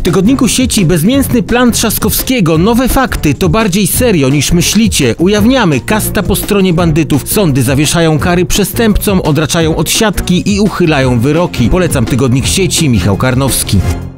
W tygodniku sieci bezmięsny plan Trzaskowskiego. Nowe fakty to bardziej serio niż myślicie. Ujawniamy, kasta po stronie bandytów. Sądy zawieszają kary przestępcom, odraczają odsiadki i uchylają wyroki. Polecam tygodnik sieci, Michał Karnowski.